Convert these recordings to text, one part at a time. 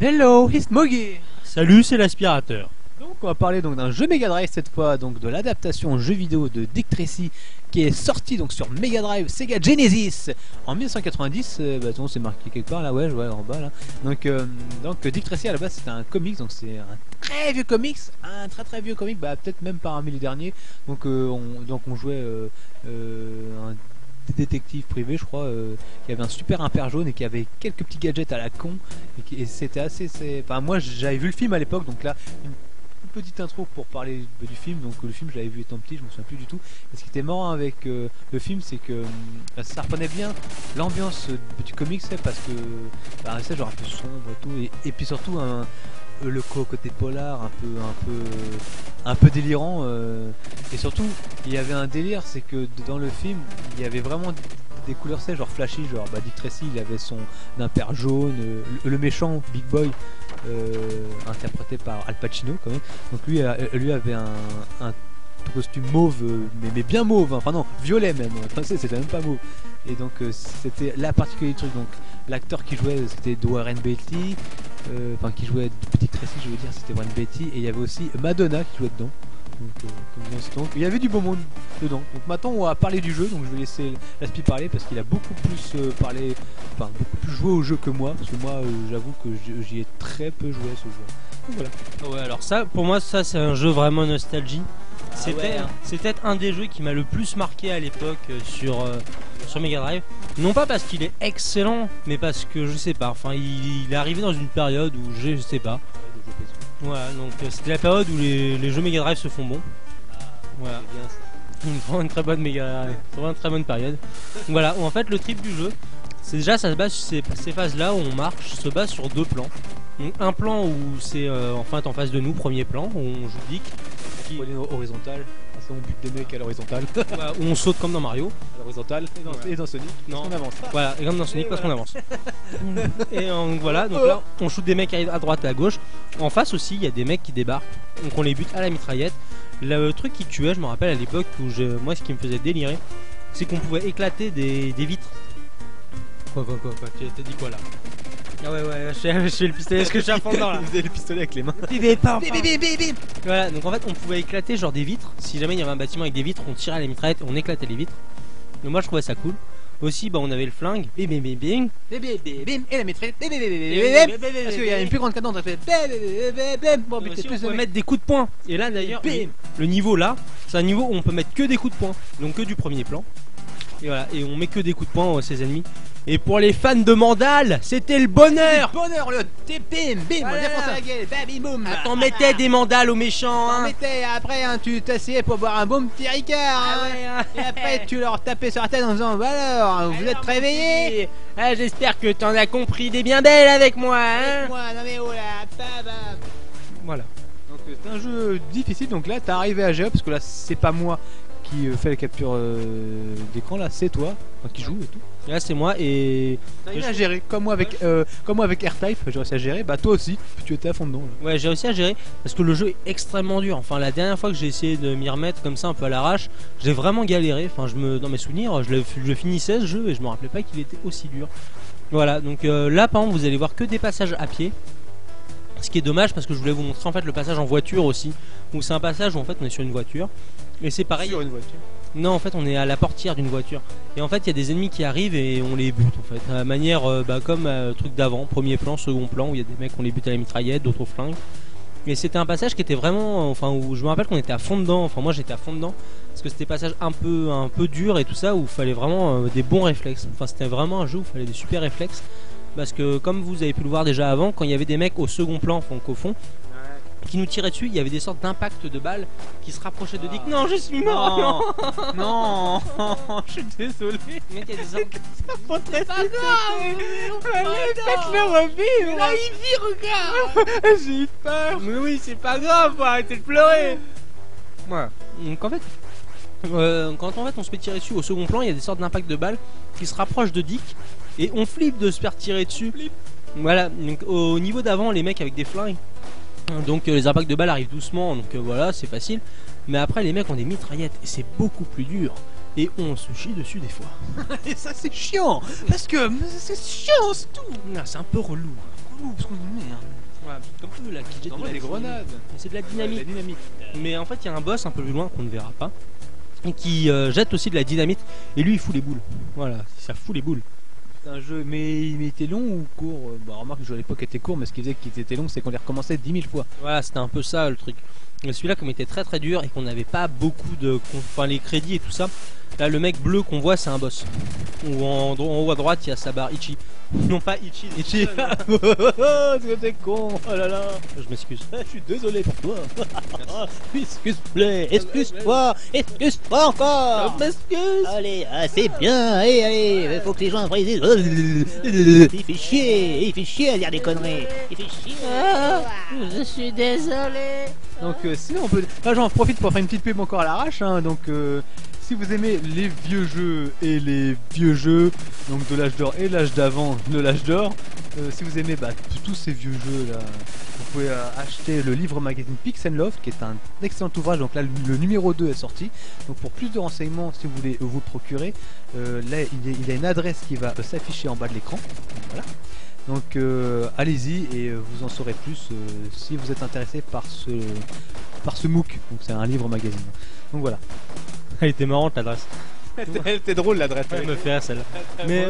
Hello, it's Mogi. Salut, c'est l'aspirateur. Donc on va parler donc d'un jeu Mega Drive cette fois, donc de l'adaptation en jeu vidéo de Dick Tracy qui est sorti donc sur Mega Drive Sega Genesis en 1990. Bon, c'est marqué quelque part là, ouais, je vois en bas là. Donc Dick Tracy à la base c'était un comics, donc c'est un très vieux comics, un très vieux comic, bah peut-être même parmi les derniers. Donc on jouait un détective privé, je crois, qui avait un super impair jaune et qui avait quelques petits gadgets à la con et c'était assez, enfin moi j'avais vu le film à l'époque, donc là une petite intro pour parler du film. Donc le film je l'avais vu étant petit, je me souviens plus du tout. Et ce qui était marrant avec le film, c'est que ça reprenait bien l'ambiance du comics, parce que c'est genre un peu sombre et tout, et puis surtout le côté polar un peu délirant, et surtout il y avait un délire, c'est que dans le film il y avait vraiment des couleurs sèches, genre flashy, genre Dick Tracy il avait son impair jaune, le méchant Big Boy interprété par Al Pacino quand même, donc lui avait un costume mauve, mais bien mauve, hein. Enfin non, violet même, enfin, c'était même pas mauve. Et donc c'était la particularité du truc. Donc l'acteur qui jouait c'était Warren Beatty, enfin qui jouait Dick Tracy, je veux dire, c'était Warren Beatty, et il y avait aussi Madonna qui jouait dedans. Donc il y avait du beau monde dedans. Donc maintenant on va parler du jeu, donc je vais laisser Laspi parler parce qu'il a beaucoup plus parlé, enfin beaucoup plus joué au jeu que moi, parce que moi j'avoue que j'y ai très peu joué à ce jeu. Donc voilà. Ouais, alors ça, pour moi, ça c'est un jeu vraiment nostalgie. Ouais, hein. C'est peut-être un des jeux qui m'a le plus marqué à l'époque sur Mega Drive. Non pas parce qu'il est excellent, mais parce que je sais pas. Enfin, il est arrivé dans une période où je sais pas. Voilà, donc c'était la période où les jeux Mega Drive se font bons. Voilà, une très bonne une très bonne période. Donc voilà, où en fait le trip du jeu, c'est déjà ça se base sur ces phases-là où on marche, se base sur deux plans. Donc un plan où c'est en face de nous, premier plan, où on joue Dick. Horizontal, c'est mon but des mecs à l'horizontale. Voilà, où on saute comme dans Mario. À l'horizontale, et dans Sonic, Non. on avance. Voilà, et comme dans Sonic, parce qu'on avance. Et voilà, donc là on shoot des mecs à droite et à gauche. En face aussi, il y a des mecs qui débarquent, donc on les bute à la mitraillette. Le truc qui tuait, je me rappelle à l'époque où moi ce qui me faisait délirer, c'est qu'on pouvait éclater des vitres. Quoi, t'as dit quoi là? Ah ouais, je fais le pistolet, est-ce que je suis à fond dedans là? Il faisait le pistolet avec les mains. Voilà, donc en fait on pouvait éclater genre des vitres. Si jamais il y avait un bâtiment avec des vitres, on tirait à la mitraillette, on éclatait les vitres. Donc moi je trouvais ça cool. Aussi on avait le flingue, bim, Et la maîtresse, parce qu'il y a une plus grande cadence, on fait bon, aussi, plus on de peut mecs. mettre des coups de poing. Et là d'ailleurs le niveau là, c'est un niveau où on peut mettre que des coups de poing, donc que du premier plan. Et voilà, et on met que des coups de poing à ses ennemis. Et pour les fans de Mandal, c'était le bonheur. Bonheur, le bim, bim, Voilà. on défonce la gueule, bim, boum. T'en mettais des mandales aux méchants, T'en hein. mettais, après tu t'asseyais pour boire un bon petit ricard, hein. Et après tu leur tapais sur la tête en disant, bah alors, vous êtes réveillés? Ah, j'espère que t'en as compris des bien belles avec moi, hein. Moi, non mais oh là, bam. Voilà. Donc c'est un jeu difficile, donc là t'es arrivé à gérer, parce que là c'est pas moi qui fait la capture d'écran, là c'est toi qui joue et tout. Là c'est moi et T'as réussi à gérer, comme moi avec R-Type, j'ai réussi à gérer, bah toi aussi, puis tu étais à fond dedans là. ouais, j'ai réussi à gérer parce que le jeu est extrêmement dur. Enfin, la dernière fois que j'ai essayé de m'y remettre comme ça un peu à l'arrache, j'ai vraiment galéré. Enfin, dans mes souvenirs, je finissais ce jeu et je me rappelais pas qu'il était aussi dur. Voilà, donc là par exemple, vous allez voir que des passages à pied. Ce qui est dommage parce que je voulais vous montrer en fait le passage en voiture aussi, où c'est un passage où en fait on est sur une voiture et c'est pareil. Sur une voiture. Non, en fait, on est à la portière d'une voiture. Et en fait, il y a des ennemis qui arrivent et on les bute en fait. À la manière comme truc d'avant, premier plan, second plan, où il y a des mecs qu'on les bute à la mitraillette, d'autres au flingue. Et c'était un passage qui était vraiment, enfin, où je me rappelle qu'on était à fond dedans. Enfin, moi j'étais à fond dedans parce que c'était un passage un peu dur et tout ça, où il fallait vraiment des bons réflexes. Enfin, c'était vraiment un jeu où il fallait des super réflexes. Parce que comme vous avez pu le voir déjà avant, quand il y avait des mecs au second plan, donc au fond, qui nous tiraient dessus, il y avait des sortes d'impacts de balles qui se rapprochaient de Dick. Non, je suis mort. Non, je suis désolé. Mais il y a des sortes... C'est pas Faites-le revivre. Là il vit, regarde. J'ai eu peur. Mais oui, c'est pas grave, faut arrêter de pleurer. Voilà. Donc en fait, quand on se fait tirer dessus au second plan, il y a des sortes d'impacts de balles qui se rapprochent de Dick et on flippe de se faire tirer dessus. Voilà. Donc au niveau d'avant, les mecs avec des flingues. Donc les impacts de balles arrivent doucement, donc voilà, c'est facile. Mais après, les mecs ont des mitraillettes et c'est beaucoup plus dur. Et on se chie dessus des fois. Et ça c'est chiant, parce que c'est chiant, c'est tout. Ah, c'est un peu relou. Parce qu'on merde. Voilà, comme eux là qui jettent Non, de la des grenades. C'est de la La dynamite. dynamite. Mais en fait, il y a un boss un peu plus loin qu'on ne verra pas et qui jette aussi de la dynamite. Et lui, il fout les boules. Voilà, ça fout les boules. C'est un jeu, mais il était long ou court? Bah, remarque, le jeu à l'époque était court, mais ce qui faisait qu'il était long, c'est qu'on les recommençait 10 000 fois. Voilà, c'était un peu ça le truc. Et celui-là, comme il était très très dur et qu'on n'avait pas beaucoup de. Enfin, les crédits et tout ça. Là, le mec bleu qu'on voit, c'est un boss. Ou en haut à droite, il y a sa barre Ichi. Non, pas Ichi. Ichi. C'était con. Oh là là. Je m'excuse. Je suis désolé pour toi. Excuse-moi, excuse-toi, excuse-toi encore. Je m'excuse. Allez, c'est bien. Allez, allez. Faut que les gens après ils disent. Il fait chier à dire des conneries. Il fait chier. Je suis désolé. Donc sinon on peut. Là j'en profite pour faire une petite pub encore à l'arrache. Hein, donc si vous aimez les vieux jeux et les vieux jeux, donc de l'âge d'or et l'âge d'avant de l'âge d'or, si vous aimez tous ces vieux jeux là, vous pouvez acheter le livre magazine Pix and Love qui est un excellent ouvrage. Donc là le numéro 2 est sorti. Donc pour plus de renseignements, si vous voulez vous le procurer, là il y a une adresse qui va s'afficher en bas de l'écran. Voilà. Donc allez-y et vous en saurez plus si vous êtes intéressé par ce MOOC. Donc c'est un livre magazine. Donc voilà. Elle était marrante l'adresse. Elle était drôle l'adresse. Elle me fait rire, celle-là. Mais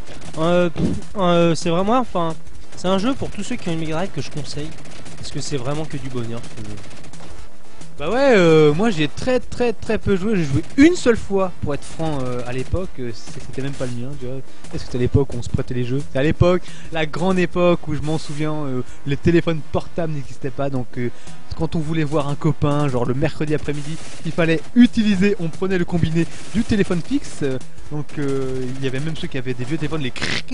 aussi. C'est vraiment, enfin, c'est un jeu pour tous ceux qui ont une Mega Drive que je conseille parce que c'est vraiment que du bonheur ce jeu. bah ouais, moi j'ai très peu joué. J'ai joué une seule fois pour être franc à l'époque. C'était même pas le mien, tu vois. Est-ce que c'était à l'époque où on se prêtait les jeux? C'est à l'époque, la grande époque où je m'en souviens, les téléphones portables n'existaient pas. Donc quand on voulait voir un copain, genre le mercredi après-midi, il fallait utiliser, on prenait le combiné du téléphone fixe. Donc il y avait même ceux qui avaient des vieux téléphones, les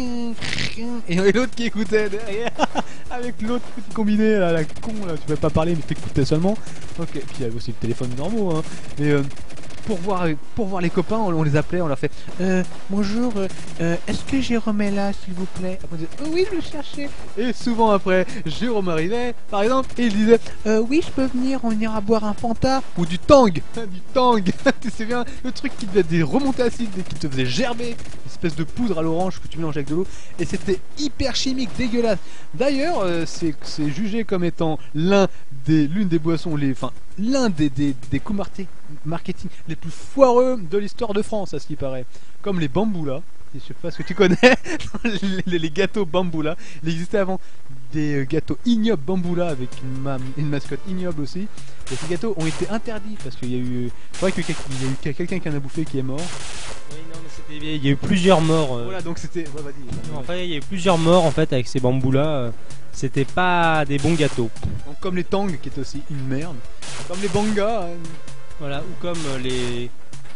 et l'autre qui écoutait derrière avec l'autre petit combiné là, la con là, tu pouvais pas parler mais t'écoutais seulement. Ok, puis il y avait aussi le téléphone normaux hein. Mais pour voir les copains, on les appelait, on leur fait bonjour, est-ce que Jérôme est là s'il vous plaît? Après on disait oui je le cherchais. Et souvent après Jérôme arrivait par exemple et il disait oui je peux venir, on ira boire un Fanta ou du Tang. Du Tang. Tu sais bien le truc qui devait des remontées acides et qui te faisait gerber, une espèce de poudre à l'orange que tu mélanges avec de l'eau et c'était hyper chimique, dégueulasse. D'ailleurs c'est jugé comme étant l'une des boissons l'un des coups marketing les plus foireux de l'histoire de France à ce qui paraît. Comme les bamboulas, je sais pas ce que tu connais, les gâteaux bamboulas. Il existait avant des gâteaux ignobles bamboula avec une mascotte ignoble aussi. Et ces gâteaux ont été interdits parce qu'il y a eu, c'est vrai qu'il y a eu quelqu'un qui en a bouffé qui est mort. Oui, non, mais il y a eu plusieurs morts. Voilà, donc c'était. Ouais, vas-y. Enfin, il y a eu plusieurs morts en fait avec ces bamboulas. C'était pas des bons gâteaux. Donc, comme les Tang qui étaient aussi une merde. Comme les bangas. Voilà, ou comme les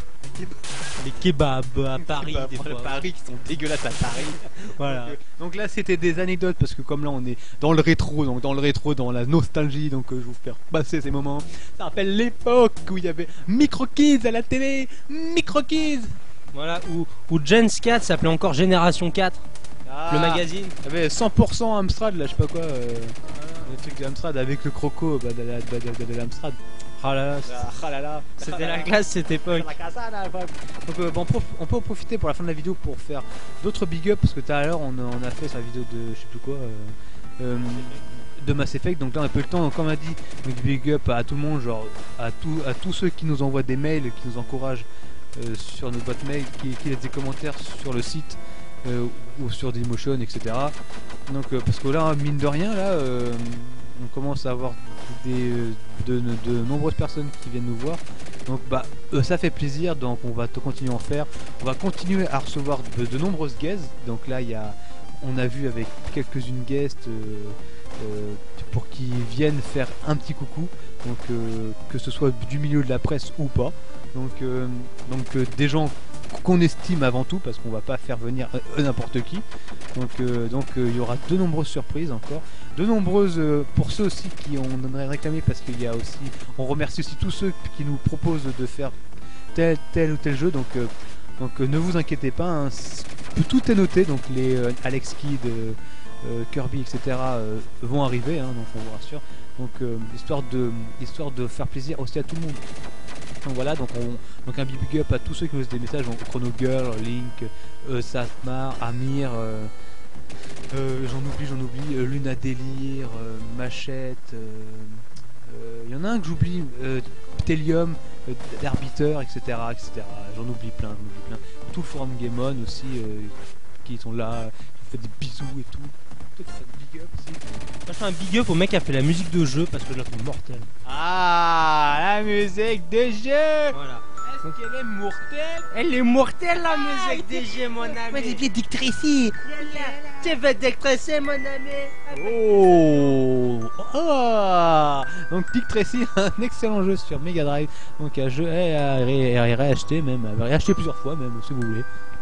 kebabs à Paris des fois. Paris qui sont dégueulasses à Paris. Voilà. Donc là c'était des anecdotes parce que comme là on est dans le rétro, dans la nostalgie, donc je vais vous faire passer ces moments. Ça rappelle l'époque où il y avait Micro Kids à la télé, Micro Kids. Voilà, où Gens 4 s'appelait encore Génération 4, le magazine. Il y avait 100% Amstrad là, je sais pas quoi, le truc de Amstrad avec le croco de l'Amstrad. Ah là là, c'était la classe cette époque. Donc on peut en profiter pour la fin de la vidéo pour faire d'autres big up parce que tout à l'heure on a fait sur la vidéo de je sais plus quoi de Mass Effect. Donc là on a peu le temps, donc comme on a dit, donc big up à tout le monde, genre à tous ceux qui nous envoient des mails, qui nous encouragent sur nos boîtes mail, qui laissent des commentaires sur le site ou sur Dailymotion, etc. Donc parce que là mine de rien là on commence à avoir de nombreuses personnes qui viennent nous voir, donc ça fait plaisir, donc on va continuer à en faire, on va continuer à recevoir de nombreuses guests. Donc là on a vu avec quelques-unes guests pour qu'ils viennent faire un petit coucou, donc que ce soit du milieu de la presse ou pas, donc des gens qu'on estime avant tout parce qu'on va pas faire venir n'importe qui, donc il y aura de nombreuses surprises encore, de nombreuses pour ceux aussi qui on aimerait réclamer, parce qu'il y a aussi, on remercie aussi tous ceux qui nous proposent de faire tel ou tel jeu, donc ne vous inquiétez pas hein, tout est noté, donc les Alex Kidd, Kirby etc vont arriver hein, donc on vous rassure, donc histoire de faire plaisir aussi à tout le monde. Donc voilà, donc un big up à tous ceux qui nous laissent des messages, donc Chrono Girl, Link, Satmar, Amir, J'en oublie. Luna Délire, Machette. Il y en a un que j'oublie. Ptelium, d'Arbiteur, etc., etc. J'en oublie plein. Tout le forum Game On aussi, qui sont là, qui fait des bisous et tout. Toi, tu fais des big up aussi. Moi, je fais un big up au mec qui a fait la musique de jeu parce que je la trouve mortelle. Ah, la musique de jeu. Voilà. Est-ce qu'elle est mortelle? Elle est mortelle la musique des jeux, mon ami. Moi, j'ai bien Dictracy. Tu veux décresser, mon ami? Oh, donc Dictracy, un excellent jeu sur Mega Drive. Donc à réacheter même, à réacheter plusieurs fois même si vous voulez.